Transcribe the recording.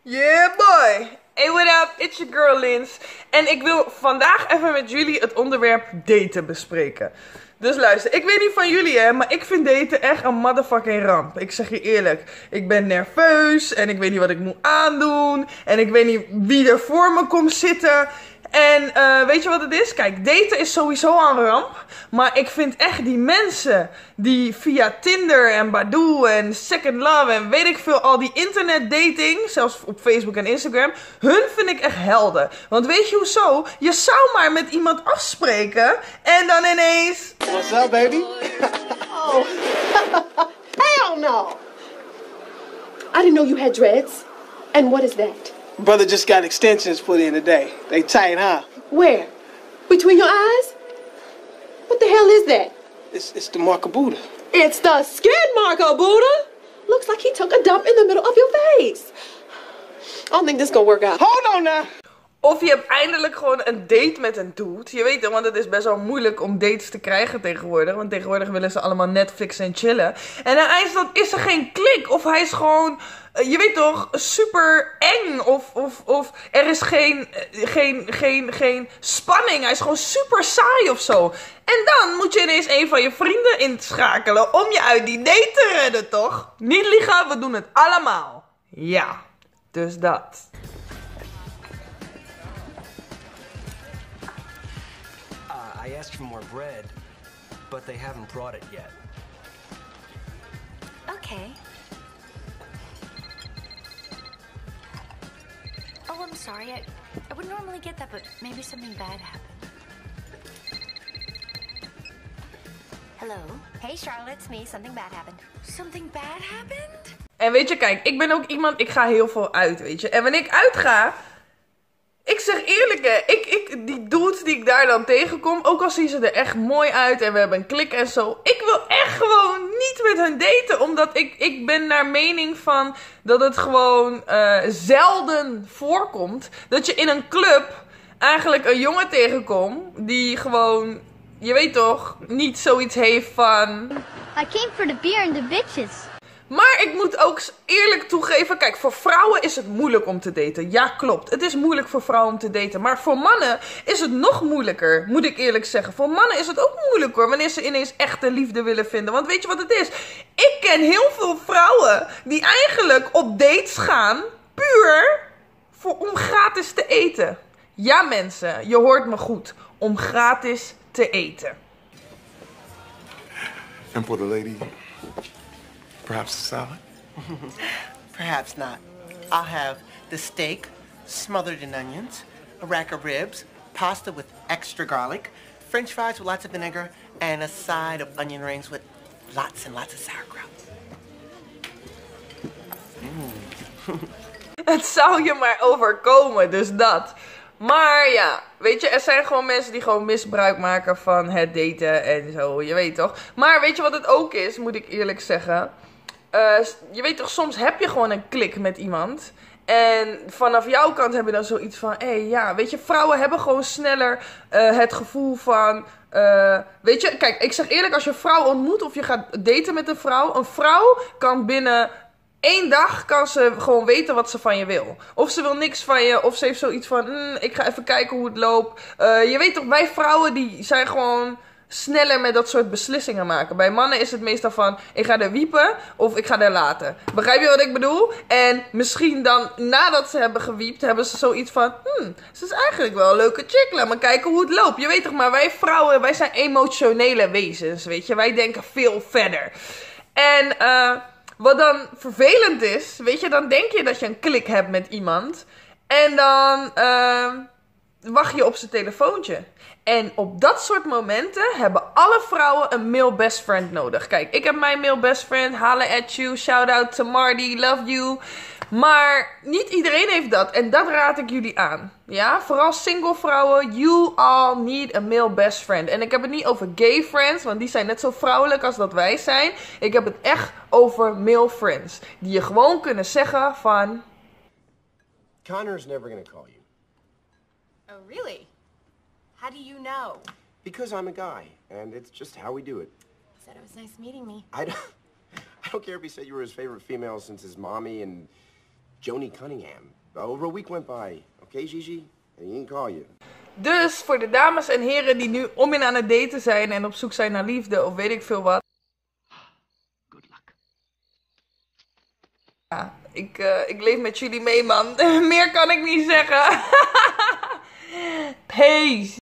Yeah boy! Hey what up, it's your girl Lins. En ik wil vandaag even met jullie het onderwerp daten bespreken. Dus luister, ik weet niet van jullie hè, maar ik vind daten echt een motherfucking ramp. Ik zeg je eerlijk, ik ben nerveus en ik weet niet wat ik moet aandoen. En ik weet niet wie er voor me komt zitten. En weet je wat het is? Kijk, daten is sowieso al een ramp. Maar ik vind echt die mensen die via Tinder en Badoo en Second Love en weet ik veel, al die internetdating, zelfs op Facebook en Instagram, hun vind ik echt helden. Want weet je hoezo? Je zou maar met iemand afspreken en dan ineens... What's up, baby? Oh, hell no! I didn't know you had dreads. And what is that? Brother just got extensions put in today. They tight, huh? Where? Between your eyes? What the hell is that? It's the mark of Buddha. It's the skid marker, Buddha. Looks like he took a dump in the middle of your face. I don't think this gonna work out. Hold on now. Of je hebt eindelijk gewoon een date met een dude. Je weet het, want het is best wel moeilijk om dates te krijgen tegenwoordig. Want tegenwoordig willen ze allemaal Netflix en chillen. En dan is er geen klik. Of hij is gewoon, je weet toch, super eng. Of er is geen spanning. Hij is gewoon super saai of zo. En dan moet je ineens een van je vrienden inschakelen om je uit die date te redden, toch? Niet liegen, we doen het allemaal. Ja, dus dat. I asked for more bread, but they haven't brought it yet. Okay. Oh, I'm sorry. I would normally get that, but maybe something bad happened. Hello? Hey Charlotte, it's me. Something bad happened. Something bad happened? En weet je, kijk, ik ben ook iemand, ik ga heel veel uit, weet je. En wanneer ik uitga, ik zeg eerlijk hè, die dudes die ik daar dan tegenkom, ook al zien ze er echt mooi uit en we hebben een klik en zo. Ik wil echt gewoon niet met hun daten, omdat ik ben naar mening van dat het gewoon zelden voorkomt dat je in een club eigenlijk een jongen tegenkomt die gewoon, je weet toch, niet zoiets heeft van... I came for the beer and the bitches. Maar ik moet ook eerlijk toegeven, kijk, voor vrouwen is het moeilijk om te daten. Ja, klopt. Het is moeilijk voor vrouwen om te daten. Maar voor mannen is het nog moeilijker, moet ik eerlijk zeggen. Voor mannen is het ook moeilijk hoor, wanneer ze ineens echte liefde willen vinden. Want weet je wat het is? Ik ken heel veel vrouwen die eigenlijk op dates gaan, puur om gratis te eten. Ja mensen, je hoort me goed. Om gratis te eten. And for the lady, perhaps a salad? Perhaps not. I'll have the steak smothered in onions, a rack of ribs, pasta with extra garlic, French fries with lots of vinegar, and a side of onion rings with lots and lots of sauerkraut. Het zou je maar overkomen, dus dat. Maar ja, weet je, er zijn gewoon mensen die gewoon misbruik maken van het daten en zo, je weet toch. Maar weet je wat het ook is, moet ik eerlijk zeggen. Je weet toch, soms heb je gewoon een klik met iemand. En vanaf jouw kant heb je dan zoiets van, ja, weet je, vrouwen hebben gewoon sneller het gevoel van... weet je, kijk, ik zeg eerlijk, als je een vrouw ontmoet of je gaat daten met een vrouw kan binnen 1 dag kan ze gewoon weten wat ze van je wil. Of ze wil niks van je, of ze heeft zoiets van, ik ga even kijken hoe het loopt. Je weet toch, wij vrouwen die zijn gewoon sneller met dat soort beslissingen maken. Bij mannen is het meestal van, ik ga er wiepen of ik ga er laten. Begrijp je wat ik bedoel? En misschien dan, nadat ze hebben gewiept, hebben ze zoiets van, ze is eigenlijk wel een leuke chick, laat maar kijken hoe het loopt. Je weet toch, maar wij vrouwen, wij zijn emotionele wezens, weet je. Wij denken veel verder. En wat dan vervelend is, weet je, dan denk je dat je een klik hebt met iemand. En dan wacht je op zijn telefoontje. En op dat soort momenten hebben alle vrouwen een male best friend nodig. Kijk, ik heb mijn male best friend, holla at you, shout out to Marty, love you. Maar niet iedereen heeft dat en dat raad ik jullie aan. Ja, vooral single vrouwen, you all need a male best friend. En ik heb het niet over gay friends, want die zijn net zo vrouwelijk als dat wij zijn. Ik heb het echt over male friends. Die je gewoon kunnen zeggen van... Connor's never gonna call you. Oh, really? How do you know? Because I'm a guy, and it's just how we do it. He said it was nice meeting me. I don't care if he said you were his favorite female since his mommy and Joni Cunningham. Over a week went by. Okay, Gigi? And he didn't call you. Dus voor de dames en heren die nu om en aan het daten zijn en op zoek zijn naar liefde of weet ik veel wat. Good luck. Ja, ik leef met jullie mee, man. Meer kan ik niet zeggen. Peace.